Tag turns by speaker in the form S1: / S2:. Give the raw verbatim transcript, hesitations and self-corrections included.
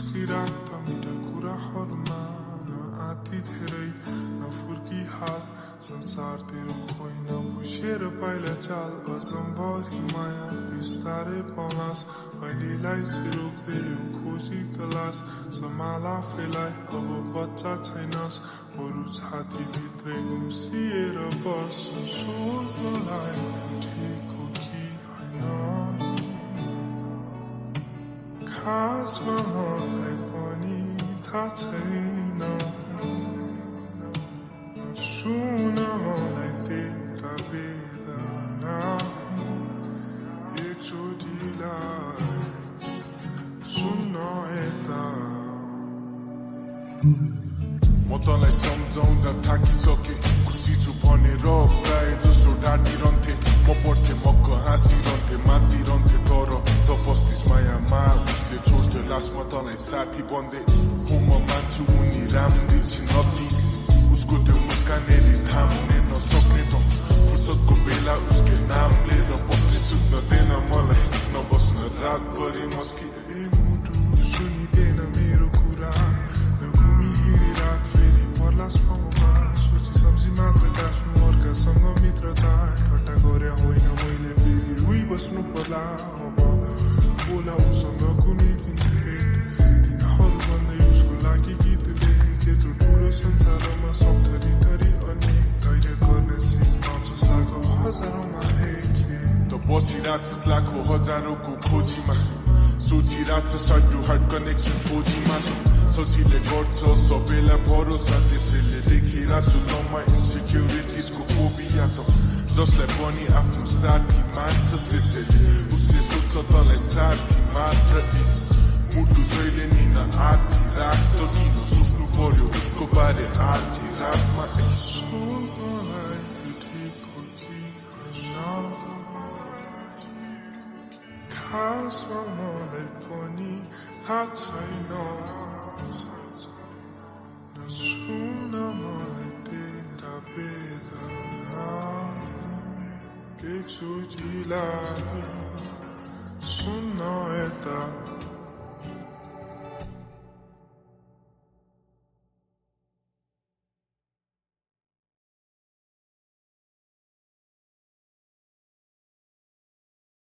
S1: सोचिराख् त मेरा कुराहरूमा न आती धेरै न फुर्की हाल संसार तेरो होइन बुझेर पाइला चाल अजम्भरी माया बिस्तारै पाउलास् अहिलेलाई चाहिँ रोक्दै खोजी तलास समाला फेलाइ अब बच्चा छैनस् बरु छाती भित्रै गुम्सिएर बस सोच मलाई ठिक हो कि होइन खासमा मलाई पनि थाहा छैन सुन मलाई तेरा वेदना एकचोटिलाई सुन्न यता
S2: म तँलाई सम्झाउँदा थाकिसके खुसी छु भनेर प्राय जसो ढाँटिरहन्थे म पढ्थे मक्क हाँसिरहन्थे मातिरहन्थे तर त फस्तिस मायामा उसले छोड्थ्यो लास्टमा तँलाई साथी बन्दै हो म मान्छु उनी राम्री छिन् नदी उसको त्यो मुस्कानले थाम्ने नसक्ने त फुर्सदको बेला उसको नाम लिएर बस्ने सुत्न दिएन मलाई नबस्न रातभरि मस्की
S1: ए मुटु सुनिदेन मेरो कुरा नघुमी हिँडी रात फेरि पर्लास पाउमा सोची सब्जी मात्र काट्नु अर्कासँग मित्रता ठट्टा गरे होइन मैले फेरि रुई बस्नु पर्ला अब बोला उसँग कुनै दिन भेट दिनहरू भन्दै उसको लागि गीत लेखे जो ठुलो संसारमा सब थरी थरी अनि धैर्य गर्ने सिक पाउँछस् लाखौँ हजारौँमा हेके
S2: त बसिरहेछस् लाखौँ हजारौँको खोजीमा सोचिरहेछ साइड टु हार्ट कनेक्सन खोजीमा सजिलै गर्छ सबैलाई भरोसा त्यसैले देखिरहेछु तँमा इन्सेक्युरिटिजको फोबिया त जसलाई पनि आफ्नो साथी मान्छस् त्यसैले उसले सोच्छ तँलाई साथी मात्र मुटु जहिले निन आधी रात त किन सोच्नु पर्यो उसको बारे आधी रातमा
S1: सोच मलाई ठिक हो कि होइन खासमा मलाई पनि थाहा छैन सुन मलाई तेरा वेदना एकचोटिलाई